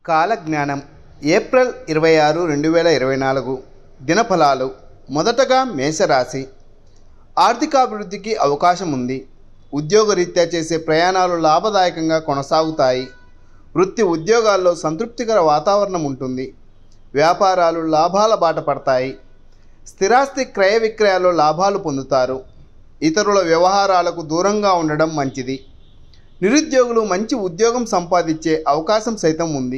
కాలజ్ఞానం ఏప్రిల్ 26, 2024 దినఫలాలు. మొదటగా మేషరాశి. ఆర్థికాభివృద్ధికి అవకాశం ఉంది. ఉద్యోగరీత్యా చేసే ప్రయాణాలు లాభదాయకంగా కొనసాగుతాయి. వృత్తి ఉద్యోగాల్లో సంతృప్తికర వాతావరణం ఉంటుంది. వ్యాపారాలు లాభాల బాట పడతాయి. స్థిరాస్తి క్రయ విక్రయాల్లో లాభాలు పొందుతారు. ఇతరుల వ్యవహారాలకు దూరంగా ఉండడం మంచిది. నిరుద్యోగులు మంచి ఉద్యోగం సంపాదించే అవకాశం సైతం ఉంది.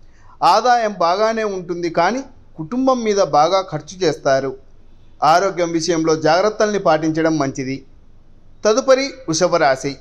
ఆదాయం బాగానే ఉంటుంది, కానీ కుటుంబం మీద బాగా ఖర్చు చేస్తారు. ఆరోగ్యం విషయంలో జాగ్రత్తల్ని పాటించడం మంచిది. తదుపరి వృషభ రాశి.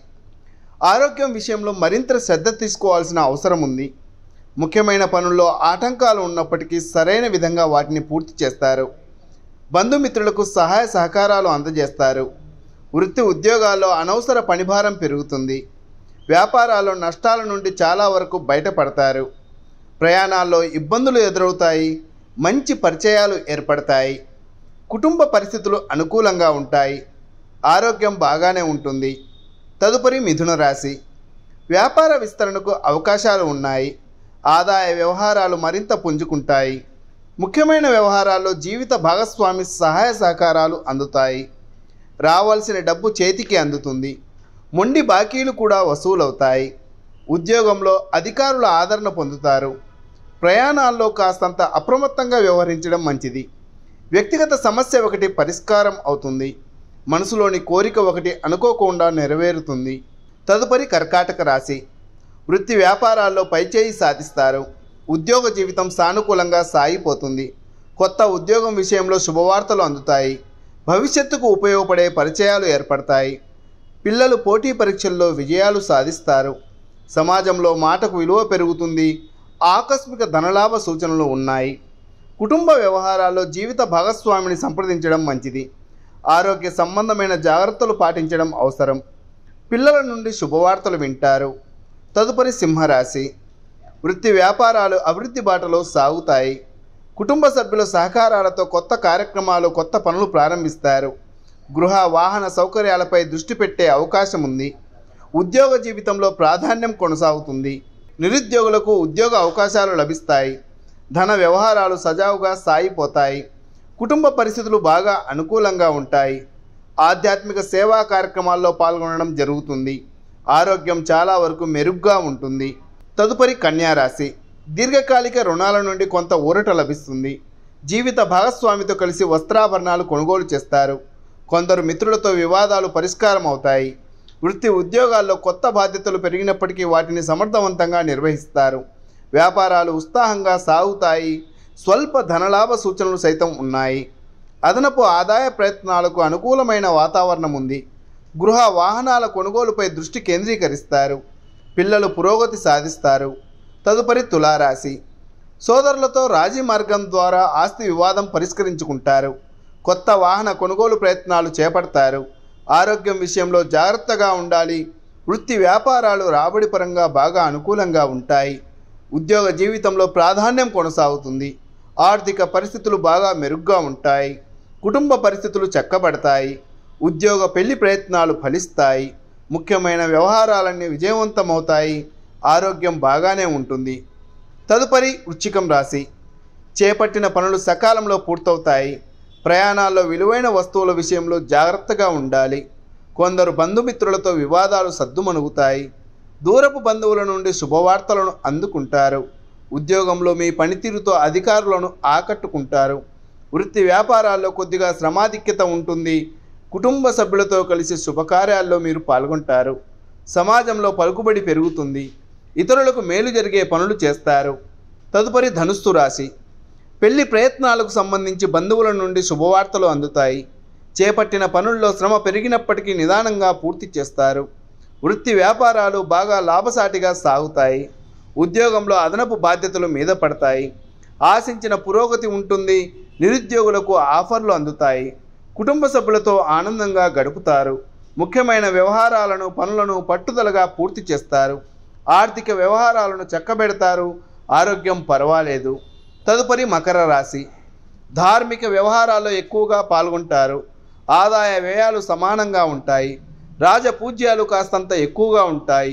ఆరోగ్యం విషయంలో మరింత శ్రద్ధ తీసుకోవాల్సిన అవసరం ఉంది. ముఖ్యమైన పనుల్లో ఆటంకాలు ఉన్నప్పటికీ సరైన విధంగా వాటిని పూర్తి చేస్తారు. బంధుమిత్రులకు సహాయ సహకారాలు అందజేస్తారు. వృత్తి ఉద్యోగాల్లో అనవసర పనిభారం పెరుగుతుంది. వ్యాపారాల్లో నష్టాల నుండి చాలా వరకు బయటపడతారు. ప్రయాణాల్లో ఇబ్బందులు ఎదురవుతాయి. మంచి పరిచయాలు ఏర్పడతాయి. కుటుంబ పరిస్థితులు అనుకూలంగా ఉంటాయి. ఆరోగ్యం బాగానే ఉంటుంది. తదుపరి మిథున రాశి. వ్యాపార విస్తరణకు అవకాశాలు ఉన్నాయి. ఆదాయ వ్యవహారాలు మరింత పుంజుకుంటాయి. ముఖ్యమైన వ్యవహారాల్లో జీవిత భాగస్వామి సహాయ సహకారాలు అందుతాయి. రావాల్సిన డబ్బు చేతికి అందుతుంది. మొండి బాకీలు కూడా వసూలవుతాయి. ఉద్యోగంలో అధికారుల ఆదరణ పొందుతారు. ప్రయాణాల్లో కాస్తంత అప్రమత్తంగా వ్యవహరించడం మంచిది. వ్యక్తిగత సమస్య ఒకటి పరిష్కారం అవుతుంది. మనసులోని కోరిక ఒకటి అనుకోకుండా నెరవేరుతుంది. తదుపరి కర్కాటక రాశి. వృత్తి వ్యాపారాల్లో పైచేయి సాధిస్తారు. ఉద్యోగ జీవితం సానుకూలంగా సాగిపోతుంది. కొత్త ఉద్యోగం విషయంలో శుభవార్తలు అందుతాయి. భవిష్యత్తుకు ఉపయోగపడే పరిచయాలు ఏర్పడతాయి. పిల్లలు పోటీ పరీక్షల్లో విజయాలు సాధిస్తారు. సమాజంలో మాటకు విలువ పెరుగుతుంది. ఆకస్మిక ధనలాభ సూచనలు ఉన్నాయి. కుటుంబ వ్యవహారాల్లో జీవిత భాగస్వామిని సంప్రదించడం మంచిది. ఆరోగ్య సంబంధమైన జాగ్రత్తలు పాటించడం అవసరం. పిల్లల నుండి శుభవార్తలు వింటారు. తదుపరి సింహరాశి. వృత్తి వ్యాపారాలు అభివృద్ధి బాటలో సాగుతాయి. కుటుంబ సభ్యుల సహకారాలతో కొత్త కార్యక్రమాలు, కొత్త పనులు ప్రారంభిస్తారు. గృహ వాహన సౌకర్యాలపై దృష్టి పెట్టే అవకాశం ఉంది. ఉద్యోగ జీవితంలో ప్రాధాన్యం కొనసాగుతుంది. నిరుద్యోగులకు ఉద్యోగ అవకాశాలు లభిస్తాయి. ధన వ్యవహారాలు సజావుగా సాగిపోతాయి. కుటుంబ పరిస్థితులు బాగా అనుకూలంగా ఉంటాయి. ఆధ్యాత్మిక సేవా కార్యక్రమాల్లో పాల్గొనడం జరుగుతుంది. ఆరోగ్యం చాలా వరకు మెరుగ్గా ఉంటుంది. తదుపరి కన్యారాశి. దీర్ఘకాలిక రుణాల నుండి కొంత ఊరట లభిస్తుంది. జీవిత భాగస్వామితో కలిసి వస్త్రాభరణాలు కొనుగోలు చేస్తారు. కొందరు మిత్రులతో వివాదాలు పరిష్కారం అవుతాయి. వృత్తి ఉద్యోగాల్లో కొత్త బాధ్యతలు పెరిగినప్పటికీ వాటిని సమర్థవంతంగా నిర్వహిస్తారు. వ్యాపారాలు ఉత్సాహంగా సాగుతాయి. స్వల్ప ధనలాభ సూచనలు సైతం ఉన్నాయి. అదనపు ఆదాయ ప్రయత్నాలకు అనుకూలమైన వాతావరణం ఉంది. గృహ వాహనాల కొనుగోలుపై దృష్టి కేంద్రీకరిస్తారు. పిల్లలు పురోగతి సాధిస్తారు. తదుపరి తులారాశి. సోదరులతో రాజీ మార్గం ద్వారా ఆస్తి వివాదం పరిష్కరించుకుంటారు. కొత్త వాహన కొనుగోలు ప్రయత్నాలు చేపడతారు. ఆరోగ్యం విషయంలో జాగ్రత్తగా ఉండాలి. వృత్తి వ్యాపారాలు రాబడి పరంగా బాగా అనుకూలంగా ఉంటాయి. ఉద్యోగ జీవితంలో ప్రాధాన్యం కొనసాగుతుంది. ఆర్థిక పరిస్థితులు బాగా మెరుగ్గా ఉంటాయి. కుటుంబ పరిస్థితులు చక్కబడతాయి. ఉద్యోగ పెళ్లి ప్రయత్నాలు ఫలిస్తాయి. ముఖ్యమైన వ్యవహారాలన్నీ విజయవంతమవుతాయి. ఆరోగ్యం బాగానే ఉంటుంది. తదుపరి వృశ్చికం రాశి. చేపట్టిన పనులు సకాలంలో పూర్తవుతాయి. ప్రయాణాల్లో విలువైన వస్తువుల విషయంలో జాగ్రత్తగా ఉండాలి. కొందరు బంధుమిత్రులతో వివాదాలు సద్దుమణుగుతాయి. దూరపు బంధువుల నుండి శుభవార్తలను అందుకుంటారు. ఉద్యోగంలో మీ పనితీరుతో అధికారులను ఆకట్టుకుంటారు. వృత్తి వ్యాపారాల్లో కొద్దిగా శ్రమాధిక్యత ఉంటుంది. కుటుంబ సభ్యులతో కలిసి శుభకార్యాల్లో మీరు పాల్గొంటారు. సమాజంలో పలుకుబడి పెరుగుతుంది. ఇతరులకు మేలు జరిగే పనులు చేస్తారు. తదుపరి ధనుస్సు రాశి. పెళ్లి ప్రయత్నాలకు సంబంధించి బంధువుల నుండి శుభవార్తలు అందుతాయి. చేపట్టిన పనుల్లో శ్రమ పెరిగినప్పటికీ నిదానంగా పూర్తి చేస్తారు. వృత్తి వ్యాపారాలు బాగా లాభసాటిగా సాగుతాయి. ఉద్యోగంలో అదనపు బాధ్యతలు మీద పడతాయి. ఆశించిన పురోగతి ఉంటుంది. నిరుద్యోగులకు ఆఫర్లు అందుతాయి. కుటుంబ సభ్యులతో ఆనందంగా గడుపుతారు. ముఖ్యమైన వ్యవహారాలను, పనులను పట్టుదలగా పూర్తి చేస్తారు. ఆర్థిక వ్యవహారాలను చక్కబెడతారు. ఆరోగ్యం పర్వాలేదు. తదుపరి మకర రాశి. ధార్మిక వ్యవహారాల్లో ఎక్కువగా పాల్గొంటారు. ఆదాయ వ్యయాలు సమానంగా ఉంటాయి. రాజపూజ్యాలు కాస్తంత ఎక్కువగా ఉంటాయి.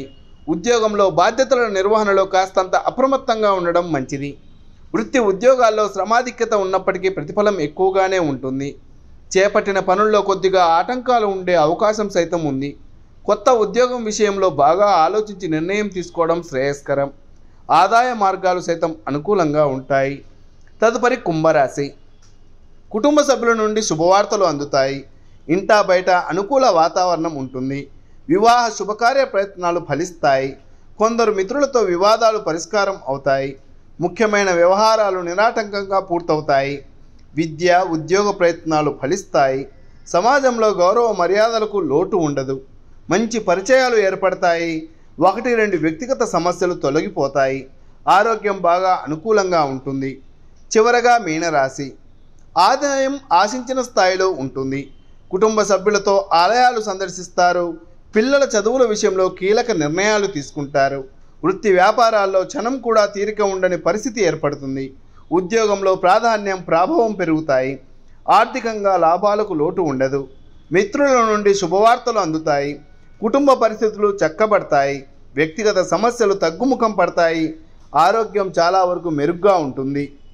ఉద్యోగంలో బాధ్యతల నిర్వహణలో కాస్తంత అప్రమత్తంగా ఉండడం మంచిది. వృత్తి ఉద్యోగాల్లో శ్రమాధిక్యత ఉన్నప్పటికీ ప్రతిఫలం ఎక్కువగానే ఉంటుంది. చేపట్టిన పనుల్లో కొద్దిగా ఆటంకాలు ఉండే అవకాశం సైతం ఉంది. కొత్త ఉద్యోగం విషయంలో బాగా ఆలోచించి నిర్ణయం తీసుకోవడం శ్రేయస్కరం. ఆదాయ మార్గాలు సైతం అనుకూలంగా ఉంటాయి. తదుపరి కుంభరాశి. కుటుంబ సభ్యుల నుండి శుభవార్తలు అందుతాయి. ఇంటా బయట అనుకూల వాతావరణం ఉంటుంది. వివాహ శుభకార్య ప్రయత్నాలు ఫలిస్తాయి. కొందరు మిత్రులతో వివాదాలు పరిష్కారం అవుతాయి. ముఖ్యమైన వ్యవహారాలు నిరాటంకంగా పూర్తవుతాయి. విద్య ఉద్యోగ ప్రయత్నాలు ఫలిస్తాయి. సమాజంలో గౌరవ మర్యాదలకు లోటు ఉండదు. మంచి పరిచయాలు ఏర్పడతాయి. 1-2 వ్యక్తిగత సమస్యలు తొలగిపోతాయి. ఆరోగ్యం బాగా అనుకూలంగా ఉంటుంది. చివరగా మీనరాశి. ఆదాయం ఆశించిన స్థాయిలో ఉంటుంది. కుటుంబ సభ్యులతో ఆలయాలు సందర్శిస్తారు. పిల్లల చదువుల విషయంలో కీలక నిర్ణయాలు తీసుకుంటారు. వృత్తి వ్యాపారాల్లో క్షణం కూడా తీరిక ఉండని పరిస్థితి ఏర్పడుతుంది. ఉద్యోగంలో ప్రాధాన్యం ప్రభావం పెరుగుతాయి. ఆర్థికంగా లాభాలకు లోటు ఉండదు. మిత్రుల నుండి శుభవార్తలు అందుతాయి. కుటుంబ పరిస్థితులు చక్కబడతాయి. వ్యక్తిగత సమస్యలు తగ్గుముఖం పడతాయి. ఆరోగ్యం చాలా వరకు మెరుగ్గా ఉంటుంది.